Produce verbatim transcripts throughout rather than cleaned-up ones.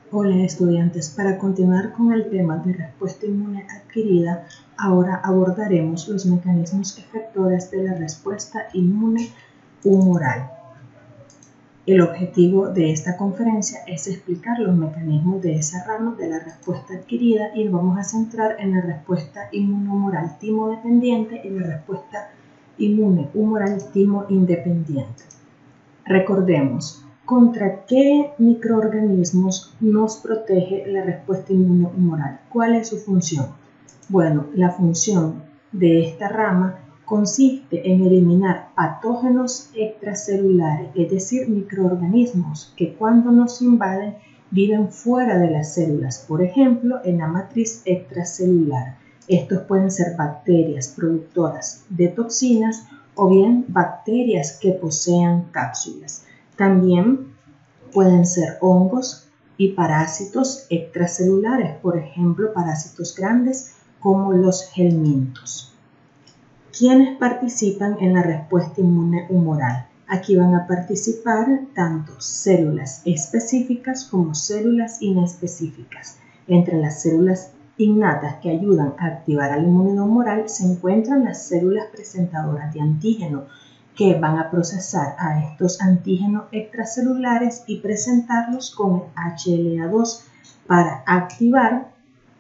Hola estudiantes, para continuar con el tema de respuesta inmune adquirida, ahora abordaremos los mecanismos efectores de la respuesta inmune humoral. El objetivo de esta conferencia es explicar los mecanismos de esa rama de la respuesta adquirida y nos vamos a centrar en la respuesta inmunohumoral timo-dependiente y la respuesta inmune humoral timo-independiente. Recordemos, ¿contra qué microorganismos nos protege la respuesta inmunohumoral? ¿Cuál es su función? Bueno, la función de esta rama consiste en eliminar patógenos extracelulares, es decir, microorganismos que cuando nos invaden viven fuera de las células, por ejemplo, en la matriz extracelular. Estos pueden ser bacterias productoras de toxinas o bien bacterias que posean cápsulas. También pueden ser hongos y parásitos extracelulares, por ejemplo, parásitos grandes como los helmintos. ¿Quiénes participan en la respuesta inmune humoral? Aquí van a participar tanto células específicas como células inespecíficas. Entre las células innatas que ayudan a activar a la inmunidad humoral se encuentran las células presentadoras de antígeno, que van a procesar a estos antígenos extracelulares y presentarlos con el H L A dos para activar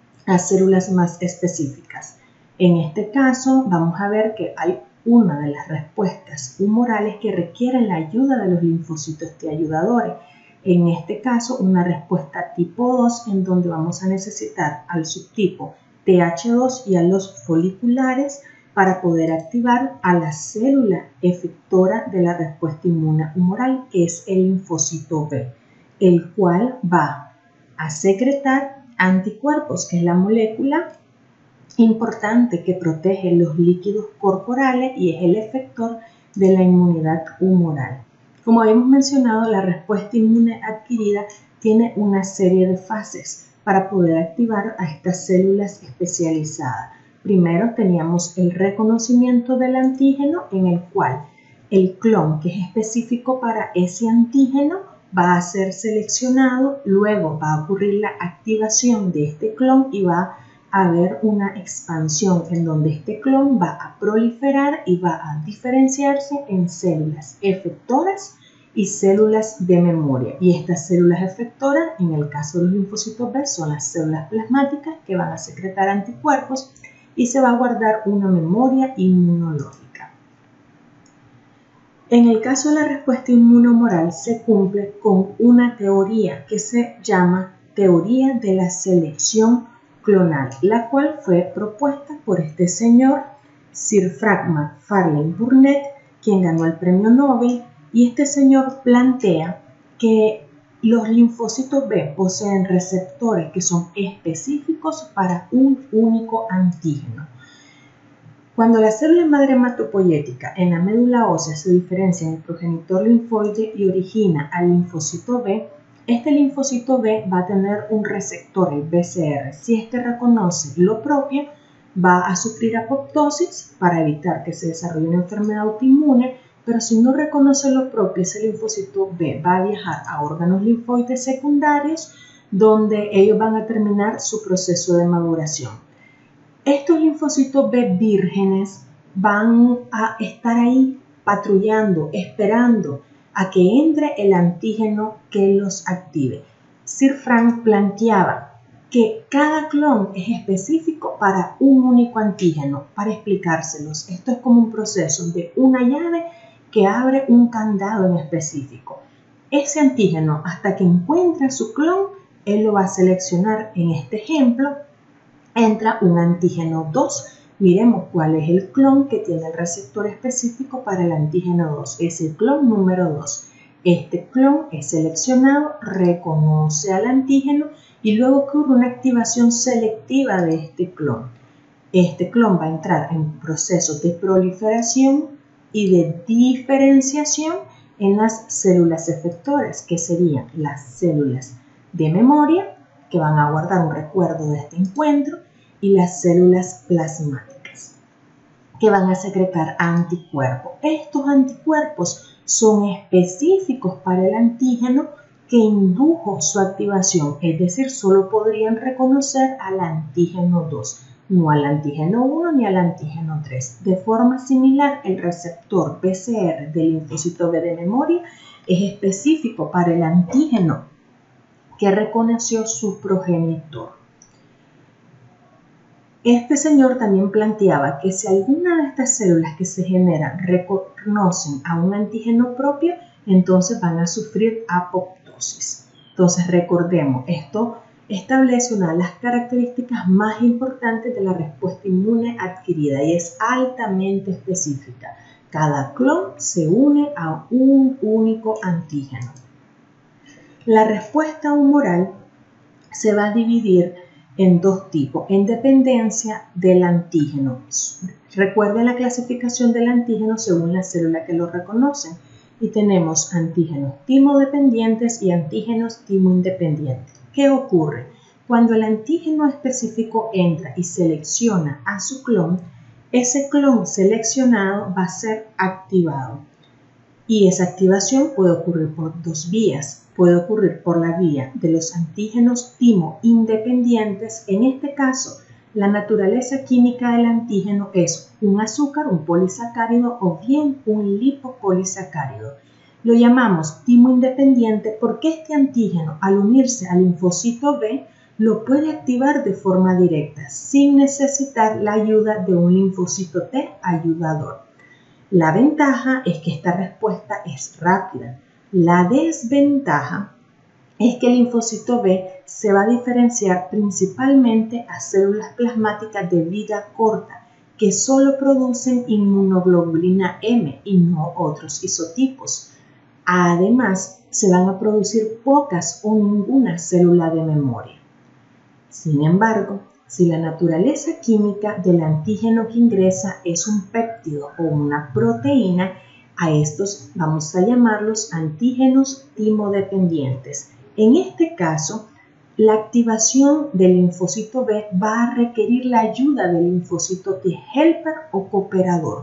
a células más específicas. En este caso vamos a ver que hay una de las respuestas humorales que requieren la ayuda de los linfocitos T ayudadores. En este caso una respuesta tipo dos en donde vamos a necesitar al subtipo T H dos y a los foliculares para poder activar a la célula efectora de la respuesta inmune humoral, que es el linfocito B, el cual va a secretar anticuerpos, que es la molécula importante que protege los líquidos corporales y es el efector de la inmunidad humoral. Como hemos mencionado, la respuesta inmune adquirida tiene una serie de fases para poder activar a estas células especializadas. Primero teníamos el reconocimiento del antígeno, en el cual el clon que es específico para ese antígeno va a ser seleccionado, luego va a ocurrir la activación de este clon y va a haber una expansión en donde este clon va a proliferar y va a diferenciarse en células efectoras y células de memoria. Y estas células efectoras, en el caso de los linfocitos B, son las células plasmáticas que van a secretar anticuerpos y se va a guardar una memoria inmunológica. En el caso de la respuesta inmunohumoral se cumple con una teoría que se llama teoría de la selección clonal, la cual fue propuesta por este señor Sir Frank Macfarlane Burnet, quien ganó el premio Nobel, y este señor plantea que los linfocitos B poseen receptores que son específicos para un único antígeno. Cuando la célula madre hematopoyética en la médula ósea se diferencia en el progenitor linfoide y origina al linfocito B, este linfocito B va a tener un receptor, el B C R. Si este reconoce lo propio, va a sufrir apoptosis para evitar que se desarrolle una enfermedad autoinmune, pero si no reconoce lo propio, ese linfocito B va a viajar a órganos linfoides secundarios, donde ellos van a terminar su proceso de maduración. Estos linfocitos B vírgenes van a estar ahí patrullando, esperando a que entre el antígeno que los active. Sir Frank planteaba que cada clon es específico para un único antígeno. Para explicárselos, esto es como un proceso de una llave que abre un candado en específico. Ese antígeno, hasta que encuentre su clon, él lo va a seleccionar. En este ejemplo, entra un antígeno dos. Miremos cuál es el clon que tiene el receptor específico para el antígeno dos. Es el clon número dos. Este clon es seleccionado, reconoce al antígeno y luego ocurre una activación selectiva de este clon. Este clon va a entrar en procesos de proliferación y de diferenciación en las células efectoras, que serían las células de memoria, que van a guardar un recuerdo de este encuentro, y las células plasmáticas, que van a secretar anticuerpos. Estos anticuerpos son específicos para el antígeno, que indujo su activación, es decir, solo podrían reconocer al antígeno dos, no al antígeno uno ni al antígeno tres. De forma similar, el receptor P C R del linfocito B de memoria es específico para el antígeno que reconoció su progenitor. Este señor también planteaba que si alguna de estas células que se generan reconocen a un antígeno propio, entonces van a sufrir apoptosis. Entonces recordemos, esto establece una de las características más importantes de la respuesta inmune adquirida y es altamente específica. Cada clon se une a un único antígeno. La respuesta humoral se va a dividir en dos tipos, en dependencia del antígeno. Recuerden la clasificación del antígeno según la célula que lo reconocen. Y tenemos antígenos timodependientes y antígenos timoindependientes. ¿Qué ocurre? Cuando el antígeno específico entra y selecciona a su clon, ese clon seleccionado va a ser activado. Y esa activación puede ocurrir por dos vías. Puede ocurrir por la vía de los antígenos timoindependientes. En este caso, la naturaleza química del antígeno es un azúcar, un polisacárido o bien un lipopolisacárido. Lo llamamos timoindependiente porque este antígeno, al unirse al linfocito B, lo puede activar de forma directa, sin necesitar la ayuda de un linfocito T ayudador. La ventaja es que esta respuesta es rápida. La desventaja es que el linfocito B se va a diferenciar principalmente a células plasmáticas de vida corta que solo producen inmunoglobulina M y no otros isotipos. Además, se van a producir pocas o ninguna célula de memoria. Sin embargo, si la naturaleza química del antígeno que ingresa es un péptido o una proteína, a estos vamos a llamarlos antígenos timodependientes. En este caso, la activación del linfocito B va a requerir la ayuda del linfocito T helper o cooperador.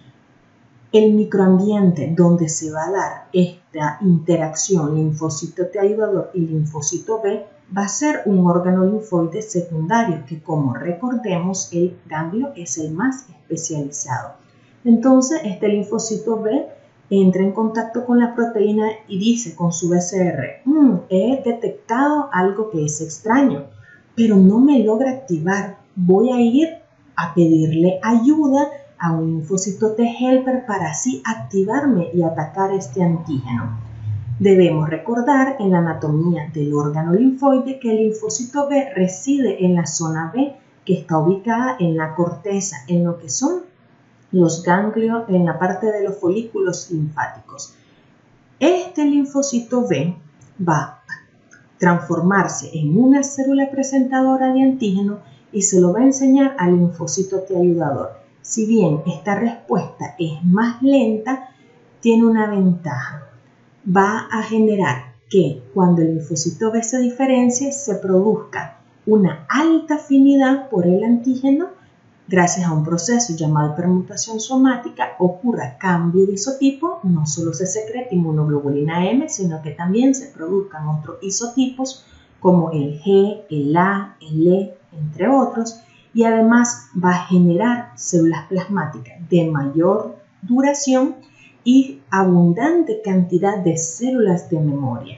El microambiente donde se va a dar esta interacción linfocito T ayudador y linfocito B va a ser un órgano linfoide secundario que, como recordemos, el ganglio es el más especializado. Entonces, este linfocito B entra en contacto con la proteína y dice con su B C R, mmm, he detectado algo que es extraño, pero no me logra activar. Voy a ir a pedirle ayuda a un linfocito T helper para así activarme y atacar este antígeno. Debemos recordar en la anatomía del órgano linfoide que el linfocito B reside en la zona B, que está ubicada en la corteza, en lo que son los ganglios, en la parte de los folículos linfáticos. Este linfocito B va a transformarse en una célula presentadora de antígeno y se lo va a enseñar al linfocito T ayudador. Si bien esta respuesta es más lenta, tiene una ventaja. Va a generar que cuando el linfocito B se diferencie, se produzca una alta afinidad por el antígeno. Gracias a un proceso llamado permutación somática, ocurra cambio de isotipo, no solo se secreta inmunoglobulina M, sino que también se produzcan otros isotipos como el G, el A, el E, entre otros, y además va a generar células plasmáticas de mayor duración y abundante cantidad de células de memoria.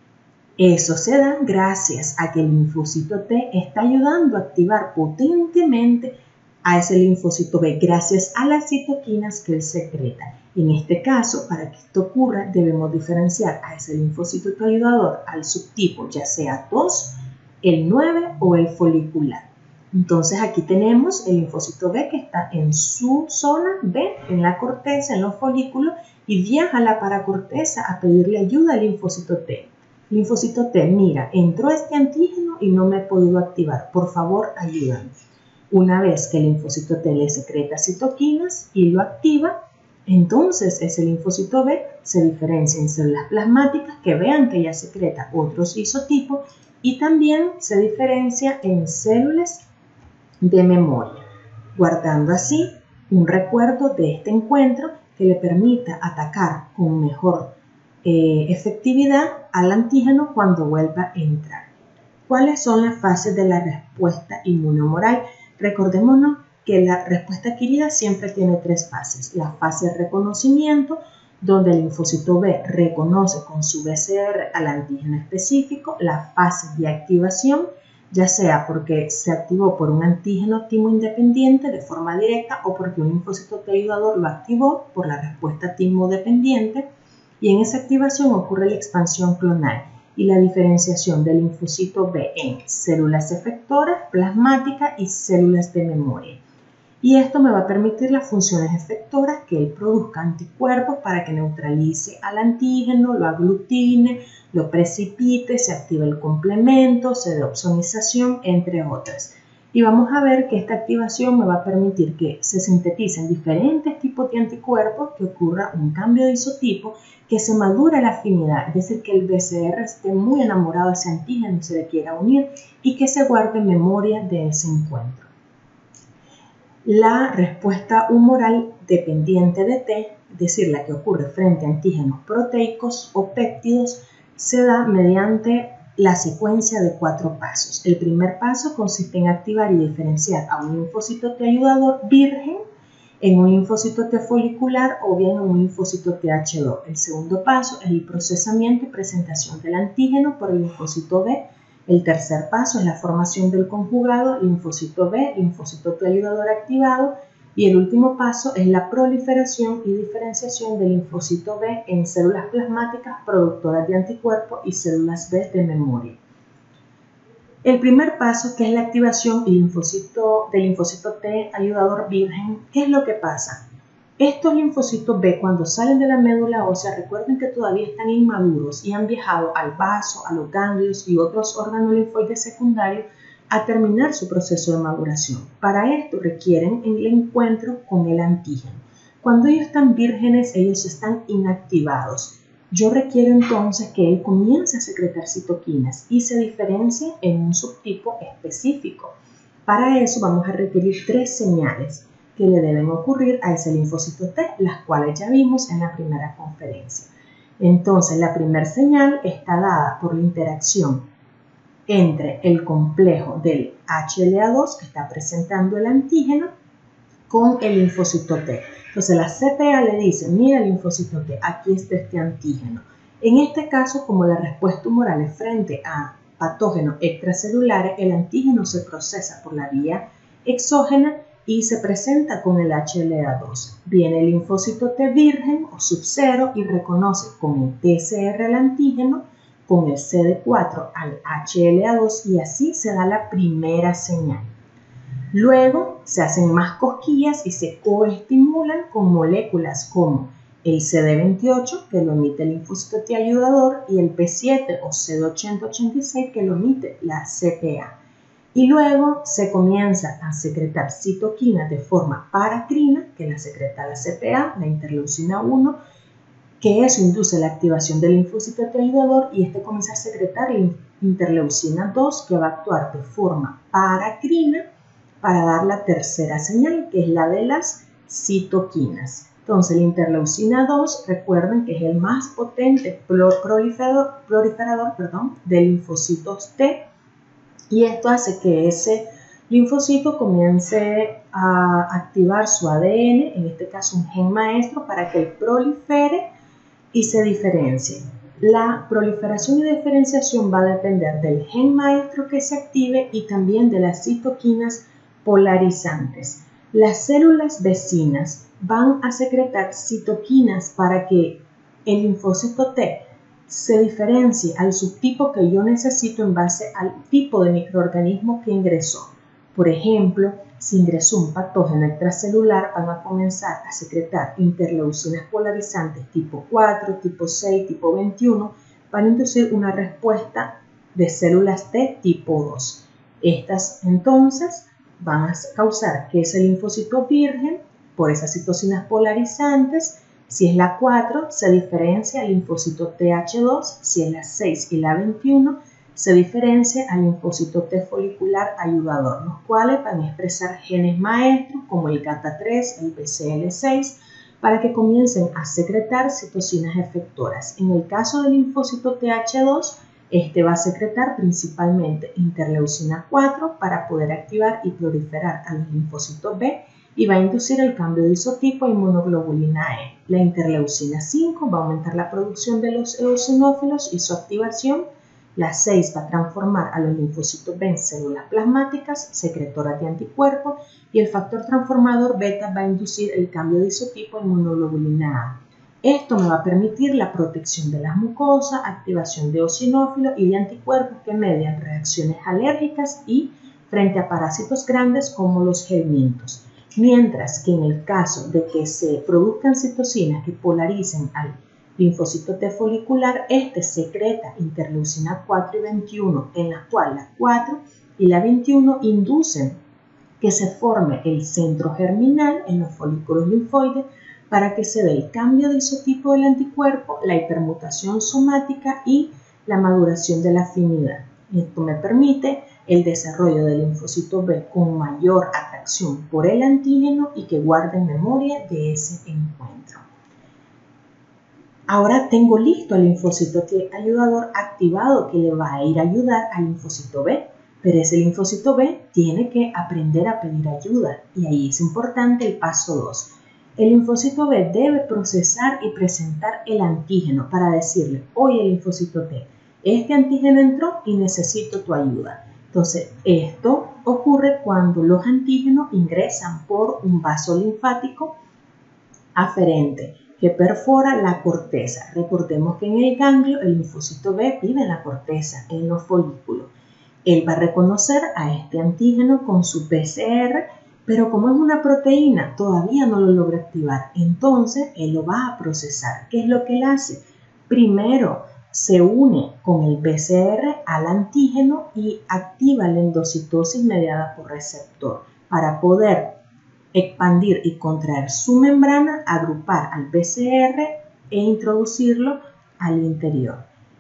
Eso se da gracias a que el linfocito T está ayudando a activar potentemente a ese linfocito B gracias a las citoquinas que él secreta. En este caso, para que esto ocurra, debemos diferenciar a ese linfocito T ayudador al subtipo, ya sea dos, el nueve o el folicular. Entonces aquí tenemos el linfocito B que está en su zona B, en la corteza, en los folículos, y viaja a la paracorteza a pedirle ayuda al linfocito T. Linfocito T, mira, entró este antígeno y no me he podido activar. Por favor, ayúdame. Una vez que el linfocito T le secreta citoquinas y lo activa, entonces ese linfocito B se diferencia en células plasmáticas que vean que ya secreta otros isotipos y también se diferencia en células de memoria, guardando así un recuerdo de este encuentro que le permita atacar con mejor eh, efectividad al antígeno cuando vuelva a entrar. ¿Cuáles son las fases de la respuesta inmunohumoral? Recordémonos que la respuesta adquirida siempre tiene tres fases. La fase de reconocimiento, donde el linfocito B reconoce con su B C R al antígeno específico. La fase de activación, ya sea porque se activó por un antígeno timo independiente de forma directa o porque un linfocito T ayudador lo activó por la respuesta timo dependiente. Y en esa activación ocurre la expansión clonal y la diferenciación del linfocito B en células efectoras, plasmáticas y células de memoria. Y esto me va a permitir las funciones efectoras, que él produzca anticuerpos para que neutralice al antígeno, lo aglutine, lo precipite, se active el complemento, se dé opsonización, entre otras. Y vamos a ver que esta activación me va a permitir que se sinteticen diferentes tipos de anticuerpos, que ocurra un cambio de isotipo, que se madure la afinidad, es decir, que el B C R esté muy enamorado de ese antígeno y se le quiera unir, y que se guarde memoria de ese encuentro. La respuesta humoral dependiente de T, es decir, la que ocurre frente a antígenos proteicos o péptidos, se da mediante la secuencia de cuatro pasos. El primer paso consiste en activar y diferenciar a un linfocito T ayudador virgen en un linfocito T folicular o bien en un linfocito T H dos. El segundo paso es el procesamiento y presentación del antígeno por el linfocito B. El tercer paso es la formación del conjugado linfocito B, linfocito T ayudador activado, y el último paso es la proliferación y diferenciación del linfocito B en células plasmáticas productoras de anticuerpos y células B de memoria. El primer paso, que es la activación del linfocito, del linfocito T ayudador virgen, ¿qué es lo que pasa? Estos linfocitos B, cuando salen de la médula ósea, recuerden que todavía están inmaduros y han viajado al vaso, a los ganglios y otros órganos linfoides secundarios a terminar su proceso de maduración. Para esto requieren el encuentro con el antígeno. Cuando ellos están vírgenes, ellos están inactivados. Yo requiero entonces que él comience a secretar citoquinas y se diferencie en un subtipo específico. Para eso vamos a requerir tres señales que le deben ocurrir a ese linfocito T, las cuales ya vimos en la primera conferencia. Entonces, la primera señal está dada por la interacción entre el complejo del H L A dos que está presentando el antígeno con el linfocito T. Entonces, la C P A le dice, mira linfocito T, aquí está este antígeno. En este caso, como la respuesta humoral es frente a patógenos extracelulares, el antígeno se procesa por la vía exógena y se presenta con el H L A dos. Viene el linfocito T virgen o subcero y reconoce con el T C R el antígeno, con el C D cuatro al H L A dos y así se da la primera señal. Luego se hacen más cosquillas y se coestimulan con moléculas como el C D veintiocho, que lo emite el linfocito T ayudador, y el P siete o C D ochenta ochenta y seis, que lo emite la C P A. Y luego se comienza a secretar citoquinas de forma paracrina, que la secreta la C P A, la interleucina uno, que eso induce la activación del linfocito T ayudador y este comienza a secretar la interleucina dos, que va a actuar de forma paracrina para dar la tercera señal, que es la de las citoquinas. Entonces, la interleucina dos, recuerden que es el más potente proliferador, proliferador perdón, de linfocitos T, y esto hace que ese linfocito comience a activar su A D N, en este caso un gen maestro, para que él prolifere y se diferencie. La proliferación y diferenciación va a depender del gen maestro que se active y también de las citoquinas polarizantes. Las células vecinas van a secretar citoquinas para que el linfocito T se diferencie al subtipo que yo necesito en base al tipo de microorganismo que ingresó. Por ejemplo, si ingresó un patógeno extracelular, van a comenzar a secretar interleucinas polarizantes tipo cuatro, tipo seis, tipo veintiuno, para inducir una respuesta de células T tipo dos. Estas entonces van a causar que ese linfocito virgen, por esas citocinas polarizantes, si es la cuatro, se diferencia al linfocito T H dos, si es la seis y la veintiuno, se diferencia al linfocito T folicular ayudador, los cuales van a expresar genes maestros como el G A T A tres, el B C L seis, para que comiencen a secretar citocinas efectoras. En el caso del linfocito T H dos, este va a secretar principalmente interleucina cuatro para poder activar y proliferar a los linfocitos B y va a inducir el cambio de isotipo a inmunoglobulina E. La interleucina cinco va a aumentar la producción de los eosinófilos y su activación. La seis va a transformar a los linfocitos B en células plasmáticas, secretoras de anticuerpos, y el factor transformador beta va a inducir el cambio de isotipo a inmunoglobulina A. Esto me va a permitir la protección de las mucosas, activación de eosinófilos y de anticuerpos que median reacciones alérgicas y frente a parásitos grandes como los gelmintos. Mientras que en el caso de que se produzcan citocinas que polaricen al linfocito T folicular, este secreta interleucina cuatro y veintiuno, en la cual la cuatro y la veintiuno inducen que se forme el centro germinal en los folículos linfoides para que se dé el cambio de isotipo del anticuerpo, la hipermutación somática y la maduración de la afinidad. Esto me permite el desarrollo del linfocito B con mayor atracción por el antígeno y que guarde memoria de ese encuentro. Ahora tengo listo el linfocito T ayudador activado que le va a ir a ayudar al linfocito B, pero ese linfocito B tiene que aprender a pedir ayuda y ahí es importante el paso dos. El linfocito B debe procesar y presentar el antígeno para decirle, oye linfocito T, este antígeno entró y necesito tu ayuda. Entonces, esto ocurre cuando los antígenos ingresan por un vaso linfático aferente que perfora la corteza. Recordemos que en el ganglio el linfocito B vive en la corteza, en los folículos. Él va a reconocer a este antígeno con su P C R, pero como es una proteína, todavía no lo logra activar. Entonces, él lo va a procesar. ¿Qué es lo que él hace? Primero, se une con el B C R al antígeno y activa la endocitosis mediada por receptor para poder expandir y contraer su membrana, agrupar al B C R e introducirlo al interior.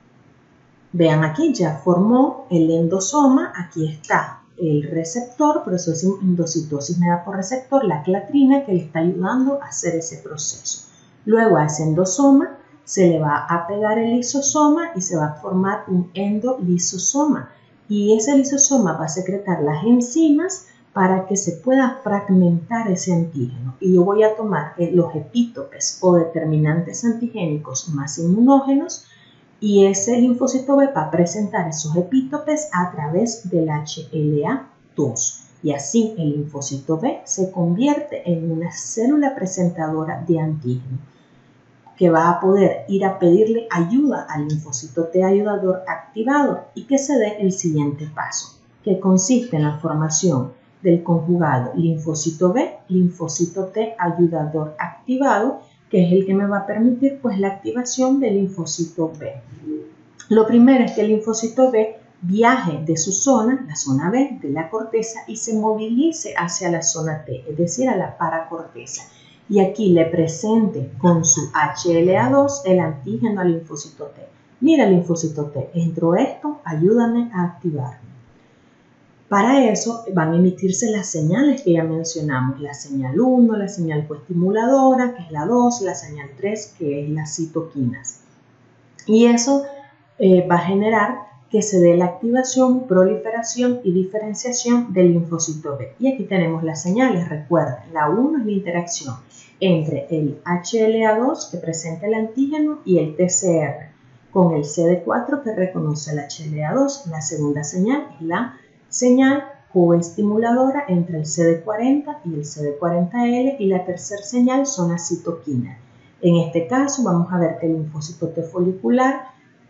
Vean aquí, ya formó el endosoma, aquí está el receptor, por eso es endocitosis mediada por receptor, la clatrina que le está ayudando a hacer ese proceso. Luego a ese endosoma se le va a pegar el lisosoma y se va a formar un endolisosoma. Y ese lisosoma va a secretar las enzimas para que se pueda fragmentar ese antígeno. Y yo voy a tomar los epítopes o determinantes antigénicos más inmunógenos y ese linfocito B va a presentar esos epítopes a través del H L A dos. Y así el linfocito B se convierte en una célula presentadora de antígeno, que va a poder ir a pedirle ayuda al linfocito T ayudador activado y que se dé el siguiente paso, que consiste en la formación del conjugado linfocito B, linfocito T ayudador activado, que es el que me va a permitir pues la activación del linfocito B. Lo primero es que el linfocito B viaje de su zona, la zona B, de la corteza y se movilice hacia la zona T, es decir, a la paracorteza. Y aquí le presente con su H L A dos el antígeno al linfocito T. Mira linfocito T, entró esto, ayúdame a activarlo. Para eso van a emitirse las señales que ya mencionamos, la señal uno, la señal coestimuladora, que es la dos, la señal tres, que es las citoquinas. Y eso eh, va a generar que se dé la activación, proliferación y diferenciación del linfocito B. Y aquí tenemos las señales, recuerden, la uno es la interacción entre el H L A dos que presenta el antígeno y el T C R, con el C D cuatro que reconoce el H L A dos. La segunda señal es la señal coestimuladora entre el C D cuarenta y el C D cuarenta L y la tercera señal son las citoquinas. En este caso vamos a ver que el linfocito T folicular,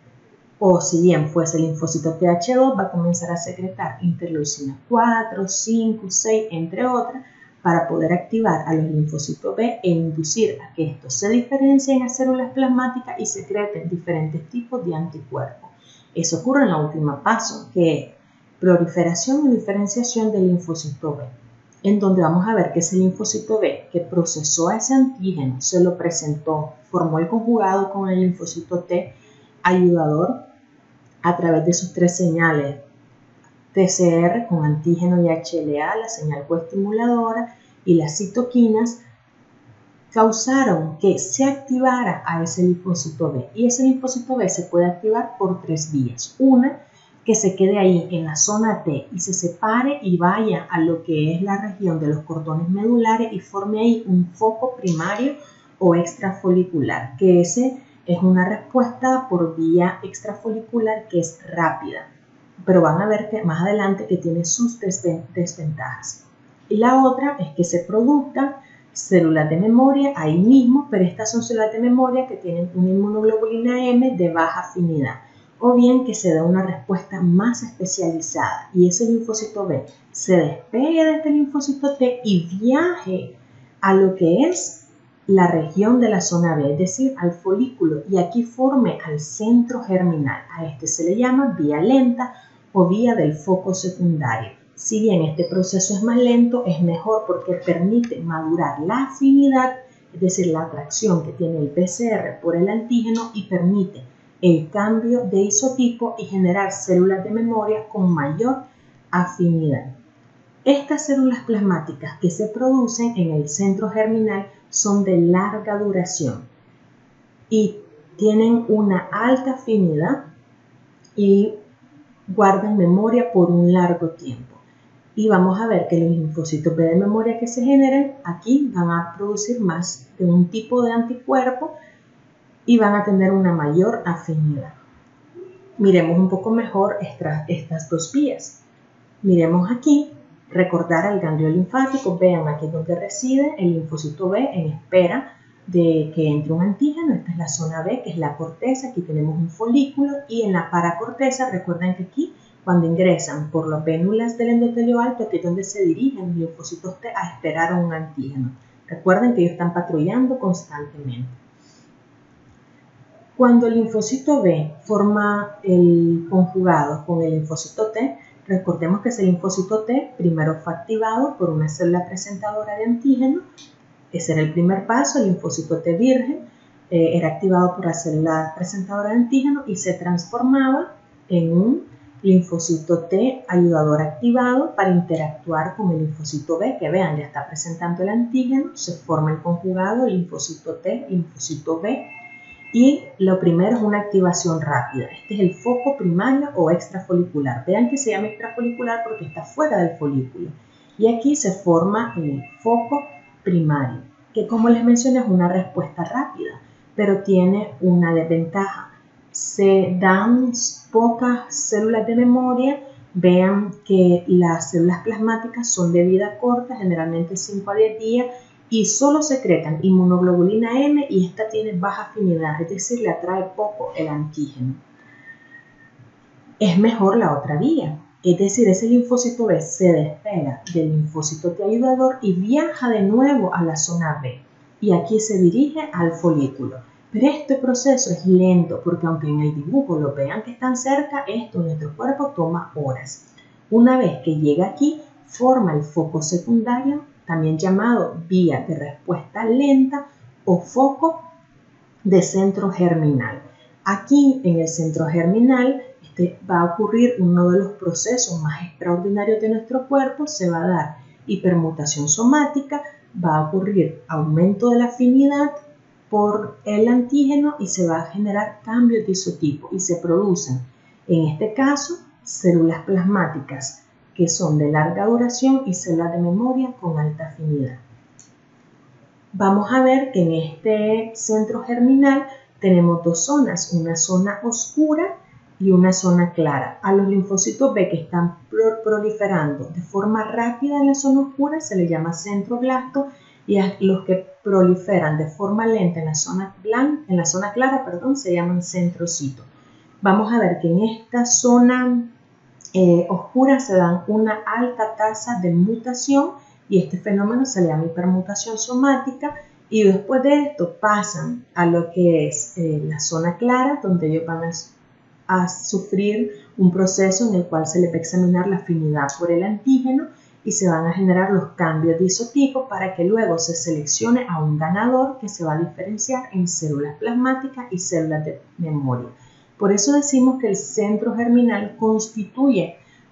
o si bien fuese el linfocito T H dos, va a comenzar a secretar interleucina cuatro, cinco, seis, entre otras, para poder activar a los linfocitos B e inducir a que estos se diferencien a células plasmáticas y secreten diferentes tipos de anticuerpos. Eso ocurre en la última paso, que es proliferación y diferenciación del linfocito B, en donde vamos a ver que ese linfocito B que procesó a ese antígeno, se lo presentó, formó el conjugado con el linfocito T ayudador a través de sus tres señales T C R con antígeno y H L A, la señal coestimuladora y las citoquinas, causaron que se activara a ese linfocito B. Y ese linfocito B se puede activar por tres vías. Una, que se quede ahí en la zona T y se separe y vaya a lo que es la región de los cordones medulares y forme ahí un foco primario o extrafolicular, que ese es una respuesta por vía extrafolicular que es rápida, pero van a ver que más adelante que tiene sus desventajas. Y la otra es que se produzcan células de memoria ahí mismo, pero estas son células de memoria que tienen una inmunoglobulina M de baja afinidad, o bien que se dé una respuesta más especializada y ese linfocito B se despegue de este linfocito T y viaje a lo que es la región de la zona B, es decir, al folículo, y aquí forme al centro germinal. A este se le llama vía lenta o vía del foco secundario. Si bien este proceso es más lento, es mejor porque permite madurar la afinidad, es decir, la atracción que tiene el P C R por el antígeno y permite el cambio de isotipo y generar células de memoria con mayor afinidad. Estas células plasmáticas que se producen en el centro germinal son de larga duración y tienen una alta afinidad y guardan memoria por un largo tiempo. Y vamos a ver que los linfocitos B de memoria que se generen aquí van a producir más de un tipo de anticuerpo y van a tener una mayor afinidad. Miremos un poco mejor estas, estas dos vías. Miremos aquí, recordar el ganglio linfático, vean aquí donde reside el linfocito B en espera de que entre un antígeno. Esta es la zona B, que es la corteza, aquí tenemos un folículo y en la paracorteza, recuerden que aquí cuando ingresan por las vénulas del endotelio alto, aquí es donde se dirigen los linfocitos T a esperar a un antígeno. Recuerden que ellos están patrullando constantemente. Cuando el linfocito B forma el conjugado con el linfocito T, recordemos que ese linfocito T primero fue activado por una célula presentadora de antígeno. Ese era el primer paso, el linfocito T virgen eh, era activado por la célula presentadora de antígeno y se transformaba en un linfocito T ayudador activado para interactuar con el linfocito B, que vean, ya está presentando el antígeno, se forma el conjugado linfocito T, linfocito B. Y lo primero es una activación rápida. Este es el foco primario o extrafolicular. Vean que se llama extrafolicular porque está fuera del folículo. Y aquí se forma el foco primario, que como les mencioné es una respuesta rápida, pero tiene una desventaja. Se dan pocas células de memoria. Vean que las células plasmáticas son de vida corta, generalmente cinco a diez días, y solo secretan inmunoglobulina M y esta tiene baja afinidad, es decir, le atrae poco el antígeno. Es mejor la otra vía, es decir, ese linfocito B se despega del linfocito T ayudador y viaja de nuevo a la zona B y aquí se dirige al folículo. Pero este proceso es lento porque aunque en el dibujo lo vean que están cerca, esto en nuestro cuerpo toma horas. Una vez que llega aquí, forma el foco secundario, también llamado vía de respuesta lenta o foco de centro germinal. Aquí en el centro germinal este, va a ocurrir uno de los procesos más extraordinarios de nuestro cuerpo, se va a dar hipermutación somática, va a ocurrir aumento de la afinidad por el antígeno y se va a generar cambios de isotipo y se producen, en este caso, células plasmáticas que son de larga duración y células de memoria con alta afinidad. Vamos a ver que en este centro germinal tenemos dos zonas, una zona oscura y una zona clara. A los linfocitos B que están proliferando de forma rápida en la zona oscura se les llama centroblasto y a los que proliferan de forma lenta en la zona, blanca, en la zona clara perdón, se llaman centrocitos. Vamos a ver que en esta zona Eh, oscura se dan una alta tasa de mutación y este fenómeno se le llama hipermutación somática y después de esto pasan a lo que es eh, la zona clara donde ellos van a, a sufrir un proceso en el cual se les va a examinar la afinidad por el antígeno y se van a generar los cambios de isotipo para que luego se seleccione a un ganador que se va a diferenciar en células plasmáticas y células de memoria. Por eso decimos que el centro germinal constituye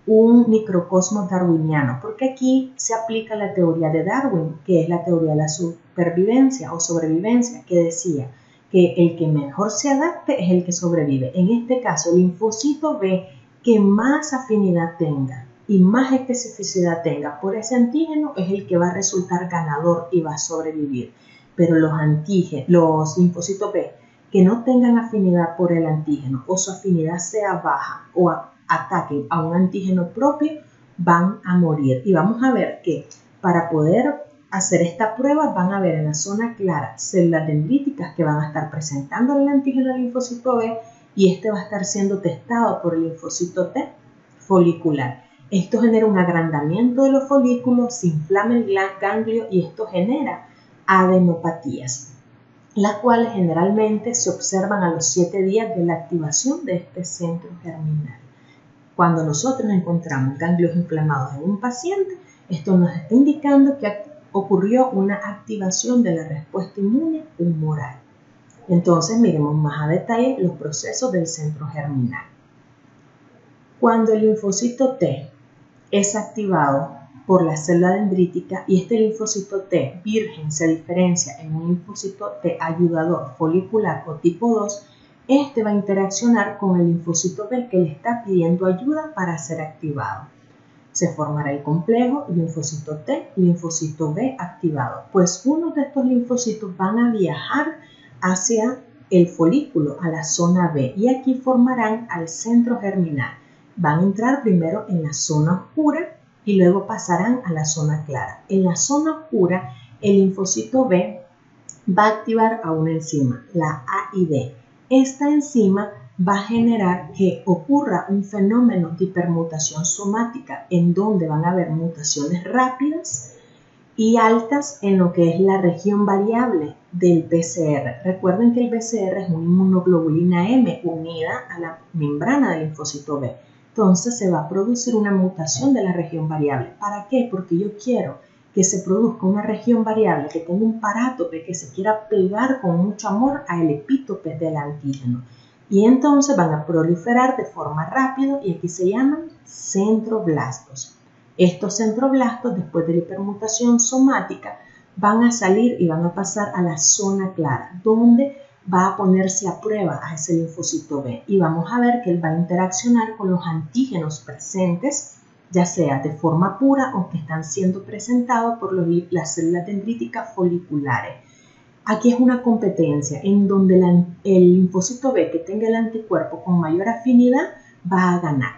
un microcosmos darwiniano, porque aquí se aplica la teoría de Darwin, que es la teoría de la supervivencia o sobrevivencia, que decía que el que mejor se adapte es el que sobrevive. En este caso, el linfocito B que más afinidad tenga y más especificidad tenga por ese antígeno es el que va a resultar ganador y va a sobrevivir. Pero los antígenos, los linfocitos B que no tengan afinidad por el antígeno o su afinidad sea baja o a, ataquen a un antígeno propio, van a morir. Y vamos a ver que para poder hacer esta prueba van a ver en la zona clara células dendríticas que van a estar presentando el antígeno del linfocito B y este va a estar siendo testado por el linfocito T folicular. Esto genera un agrandamiento de los folículos, se inflama el ganglio y esto genera adenopatías, las cuales generalmente se observan a los siete días de la activación de este centro germinal. Cuando nosotros encontramos ganglios inflamados en un paciente, esto nos está indicando que ocurrió una activación de la respuesta inmune humoral. Entonces, miremos más a detalle los procesos del centro germinal. Cuando el linfocito T es activado por la célula dendrítica y este linfocito T virgen se diferencia en un linfocito T ayudador folicular o tipo dos, este va a interaccionar con el linfocito B que le está pidiendo ayuda para ser activado. Se formará el complejo linfocito T, linfocito B activado, pues uno de estos linfocitos van a viajar hacia el folículo, a la zona B, y aquí formarán al centro germinal. Van a entrar primero en la zona oscura y luego pasarán a la zona clara. En la zona oscura, el linfocito B va a activar a una enzima, la A I D. Esta enzima va a generar que ocurra un fenómeno de hipermutación somática en donde van a haber mutaciones rápidas y altas en lo que es la región variable del B C R. Recuerden que el B C R es una inmunoglobulina M unida a la membrana del linfocito B. Entonces se va a producir una mutación de la región variable. ¿Para qué? Porque yo quiero que se produzca una región variable que tenga un parátope que se quiera pegar con mucho amor al epítope del antígeno. Y entonces van a proliferar de forma rápida y aquí se llaman centroblastos. Estos centroblastos, después de la hipermutación somática, van a salir y van a pasar a la zona clara, donde va a ponerse a prueba a ese linfocito B. Y vamos a ver que él va a interaccionar con los antígenos presentes, ya sea de forma pura o que están siendo presentados por los, las células dendríticas foliculares. Aquí es una competencia en donde la, el linfocito B que tenga el anticuerpo con mayor afinidad va a ganar.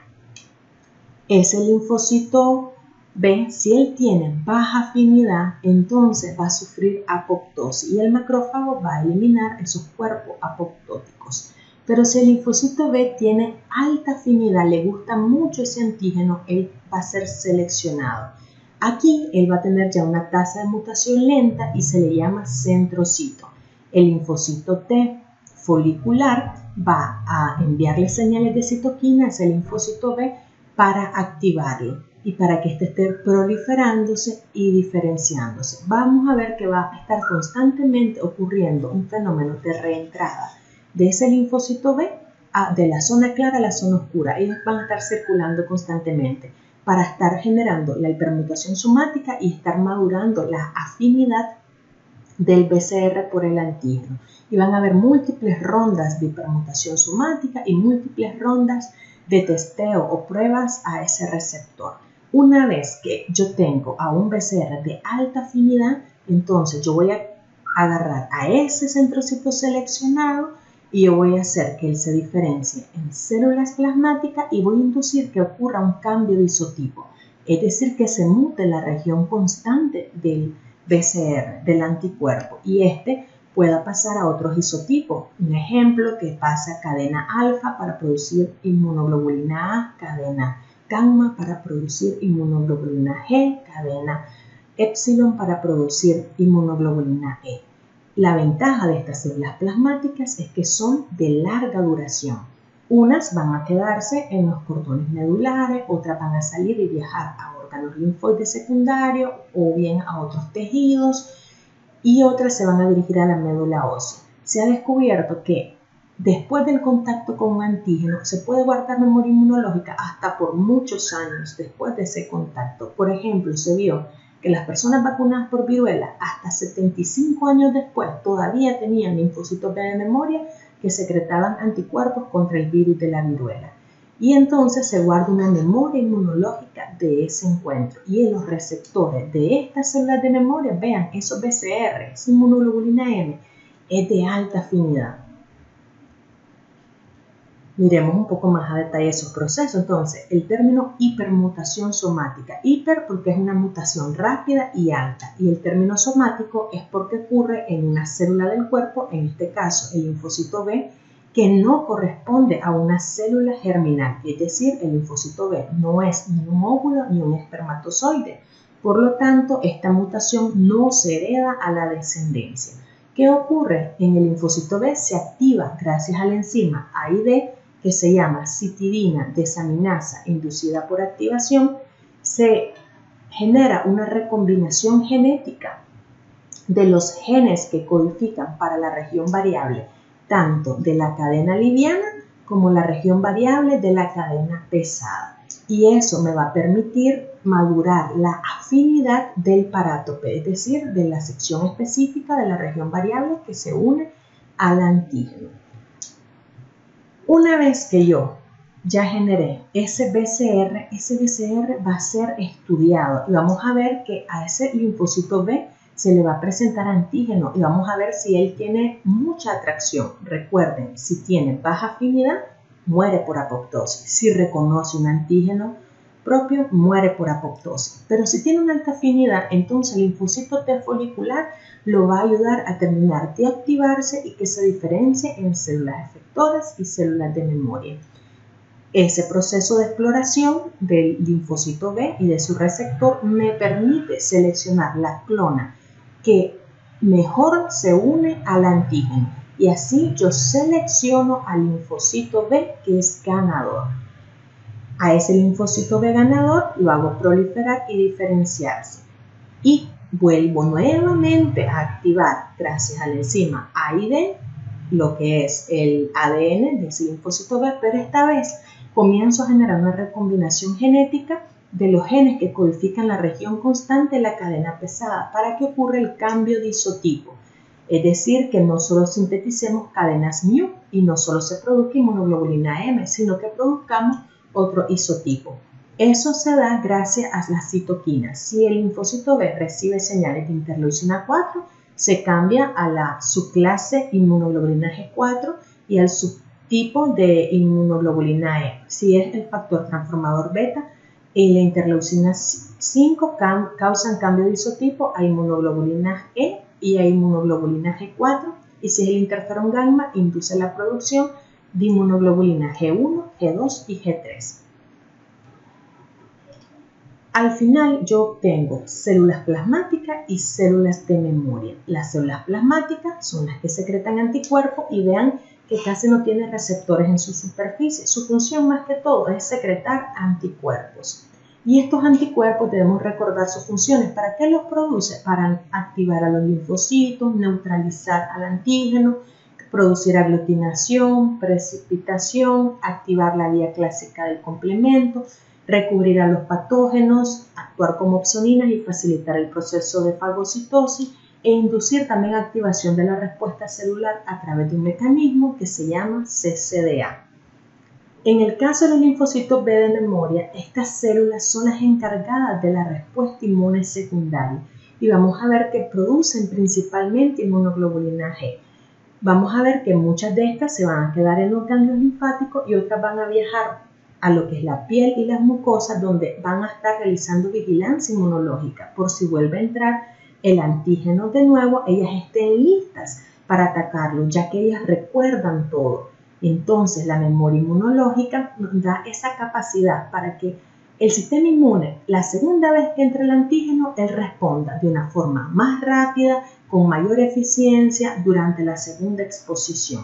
Ese linfocito B, si él tiene baja afinidad, entonces va a sufrir apoptosis y el macrófago va a eliminar esos cuerpos apoptóticos. Pero si el linfocito B tiene alta afinidad, le gusta mucho ese antígeno, él va a ser seleccionado. Aquí él va a tener ya una tasa de mutación lenta y se le llama centrocito. El linfocito T folicular va a enviarle señales de citoquina a ese linfocito B para activarlo y para que éste esté proliferándose y diferenciándose. Vamos a ver que va a estar constantemente ocurriendo un fenómeno de reentrada de ese linfocito B a, de la zona clara a la zona oscura. Ellos van a estar circulando constantemente para estar generando la hipermutación somática y estar madurando la afinidad del B C R por el antígeno. Y van a haber múltiples rondas de hipermutación somática y múltiples rondas de testeo o pruebas a ese receptor. Una vez que yo tengo a un B C R de alta afinidad, entonces yo voy a agarrar a ese centrocito seleccionado y yo voy a hacer que él se diferencie en células plasmáticas y voy a inducir que ocurra un cambio de isotipo, es decir, que se mute la región constante del B C R, del anticuerpo, y este pueda pasar a otros isotipos. Un ejemplo, que pasa a cadena alfa para producir inmunoglobulina A, cadena gamma para producir inmunoglobulina G, cadena epsilon para producir inmunoglobulina E. La ventaja de estas células plasmáticas es que son de larga duración. Unas van a quedarse en los cordones medulares, otras van a salir y viajar a órganos linfoides secundarios o bien a otros tejidos y otras se van a dirigir a la médula ósea. Se ha descubierto que después del contacto con un antígeno, se puede guardar memoria inmunológica hasta por muchos años después de ese contacto. Por ejemplo, se vio que las personas vacunadas por viruela hasta setenta y cinco años después todavía tenían linfocitos B de memoria que secretaban anticuerpos contra el virus de la viruela. Y entonces se guarda una memoria inmunológica de ese encuentro. Y en los receptores de estas células de memoria, vean, esos B C R, esa inmunoglobulina M, es de alta afinidad. Miremos un poco más a detalle esos procesos. Entonces, el término hipermutación somática. Hiper porque es una mutación rápida y alta. Y el término somático es porque ocurre en una célula del cuerpo, en este caso el linfocito B, que no corresponde a una célula germinal. Es decir, el linfocito B no es ni un óvulo ni un espermatozoide. Por lo tanto, esta mutación no se hereda a la descendencia. ¿Qué ocurre? En el linfocito B se activa gracias a la enzima A I D, que se llama citidina desaminasa inducida por activación. Se genera una recombinación genética de los genes que codifican para la región variable, tanto de la cadena liviana como la región variable de la cadena pesada. Y eso me va a permitir madurar la afinidad del parátope, es decir, de la sección específica de la región variable que se une al antígeno. Una vez que yo ya generé ese B C R, ese B C R va a ser estudiado y vamos a ver que a ese linfocito B se le va a presentar antígeno y vamos a ver si él tiene mucha atracción. Recuerden, si tiene baja afinidad, muere por apoptosis. Si reconoce un antígeno propio, muere por apoptosis. Pero si tiene una alta afinidad, entonces el linfocito T folicular lo va a ayudar a terminar de activarse y que se diferencie en células efectoras y células de memoria. Ese proceso de exploración del linfocito B y de su receptor me permite seleccionar la clona que mejor se une al antígeno. Y así yo selecciono al linfocito B que es ganador. A ese linfocito B ganador lo hago proliferar y diferenciarse. Y vuelvo nuevamente a activar, gracias a la enzima A I D, lo que es el A D N de ese linfocito B, pero esta vez comienzo a generar una recombinación genética de los genes que codifican la región constante de la cadena pesada para que ocurra el cambio de isotipo. Es decir, que no solo sinteticemos cadenas mu y no solo se produzca inmunoglobulina M, sino que produzcamos otro isotipo. Eso se da gracias a las citoquinas. Si el linfocito B recibe señales de interleucina cuatro, se cambia a la subclase inmunoglobulina G cuatro y al subtipo de inmunoglobulina E. Si es el factor transformador beta y la interleucina cinco causan cambio de isotipo a inmunoglobulina E y a inmunoglobulina G cuatro, y si es el interferón gamma, induce la producción de inmunoglobulina G uno, G dos y G tres. Al final yo obtengo células plasmáticas y células de memoria. Las células plasmáticas son las que secretan anticuerpos y vean que casi no tiene receptores en su superficie. Su función más que todo es secretar anticuerpos. Y estos anticuerpos debemos recordar sus funciones. ¿Para qué los produce? Para activar a los linfocitos, neutralizar al antígeno, producir aglutinación, precipitación, activar la vía clásica del complemento, recubrir a los patógenos, actuar como opsoninas y facilitar el proceso de fagocitosis e inducir también activación de la respuesta celular a través de un mecanismo que se llama C C D A. En el caso de los linfocitos B de memoria, estas células son las encargadas de la respuesta inmune secundaria y vamos a ver que producen principalmente inmunoglobulina G. Vamos a ver que muchas de estas se van a quedar en los ganglios linfáticos y otras van a viajar a lo que es la piel y las mucosas, donde van a estar realizando vigilancia inmunológica por si vuelve a entrar el antígeno de nuevo, ellas estén listas para atacarlo, ya que ellas recuerdan todo. Entonces la memoria inmunológica nos da esa capacidad para que el sistema inmune, la segunda vez que entre el antígeno, él responda de una forma más rápida, con mayor eficiencia durante la segunda exposición.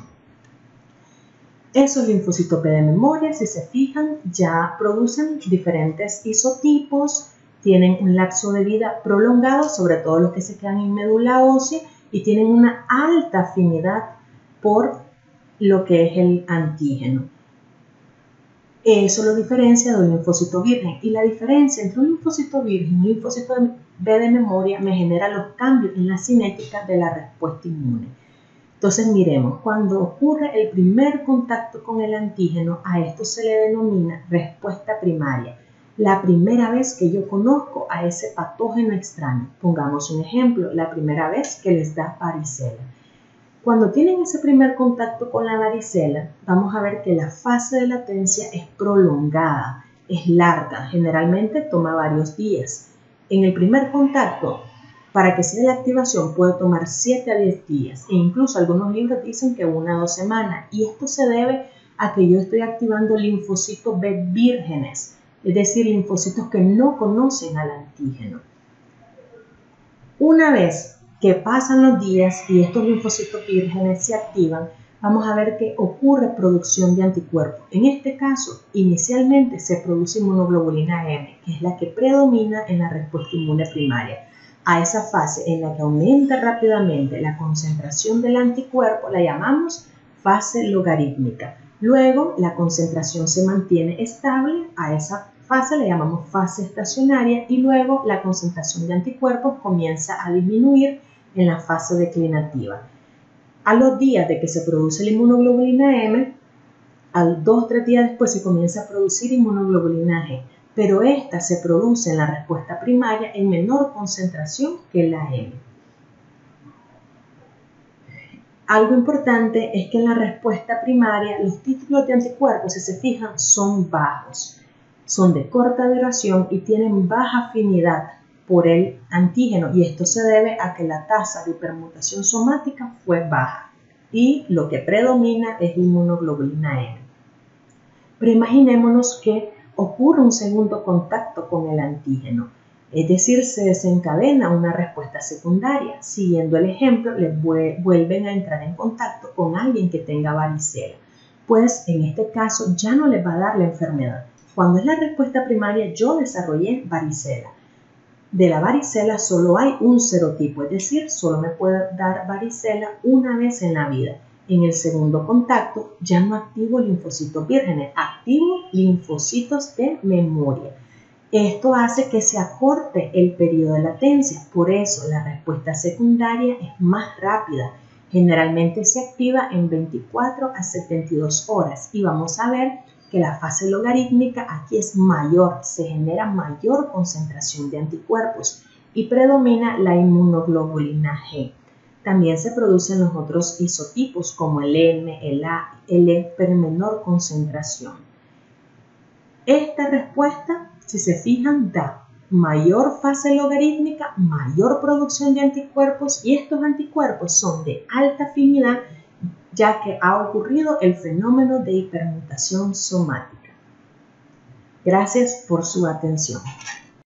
Esos linfocitos B de memoria, si se fijan, ya producen diferentes isotipos, tienen un lapso de vida prolongado, sobre todo los que se quedan en médula ósea, y tienen una alta afinidad por lo que es el antígeno. Eso lo diferencia de un linfocito virgen. Y la diferencia entre un linfocito virgen y un linfocito B de memoria me genera los cambios en la cinética de la respuesta inmune. Entonces miremos, cuando ocurre el primer contacto con el antígeno, a esto se le denomina respuesta primaria. La primera vez que yo conozco a ese patógeno extraño. Pongamos un ejemplo, la primera vez que les da varicela. Cuando tienen ese primer contacto con la varicela, vamos a ver que la fase de latencia es prolongada, es larga, generalmente toma varios días. En el primer contacto, para que sea la activación puede tomar siete a diez días e incluso algunos libros dicen que una o dos semanas, y esto se debe a que yo estoy activando linfocitos B vírgenes, es decir, linfocitos que no conocen al antígeno. Una vez que pasan los días y estos linfocitos vírgenes se activan, vamos a ver que ocurre producción de anticuerpos. En este caso, inicialmente se produce inmunoglobulina M, que es la que predomina en la respuesta inmune primaria. A esa fase en la que aumenta rápidamente la concentración del anticuerpo la llamamos fase logarítmica. Luego, la concentración se mantiene estable, a esa fase le llamamos fase estacionaria, y luego la concentración de anticuerpos comienza a disminuir en la fase declinativa. A los días de que se produce la inmunoglobulina M, al dos o tres días después se comienza a producir inmunoglobulina G, pero esta se produce en la respuesta primaria en menor concentración que la M. Algo importante es que en la respuesta primaria los títulos de anticuerpos, si se fijan, son bajos. Son de corta duración y tienen baja afinidad por el antígeno, y esto se debe a que la tasa de hipermutación somática fue baja y lo que predomina es la inmunoglobulina M. Pero imaginémonos que ocurre un segundo contacto con el antígeno, es decir, se desencadena una respuesta secundaria. Siguiendo el ejemplo, les vuelven a entrar en contacto con alguien que tenga varicela, pues en este caso ya no les va a dar la enfermedad. Cuando es la respuesta primaria, yo desarrollé varicela. De la varicela solo hay un serotipo, es decir, solo me puede dar varicela una vez en la vida. En el segundo contacto ya no activo linfocitos vírgenes, activo linfocitos de memoria. Esto hace que se acorte el periodo de latencia, por eso la respuesta secundaria es más rápida. Generalmente se activa en veinticuatro a setenta y dos horas y vamos a ver que la fase logarítmica aquí es mayor, se genera mayor concentración de anticuerpos y predomina la inmunoglobulina G. También se producen los otros isotipos como el M, el A, el E, pero en menor concentración. Esta respuesta, si se fijan, da mayor fase logarítmica, mayor producción de anticuerpos, y estos anticuerpos son de alta afinidad ya que ha ocurrido el fenómeno de hipermutación somática. Gracias por su atención.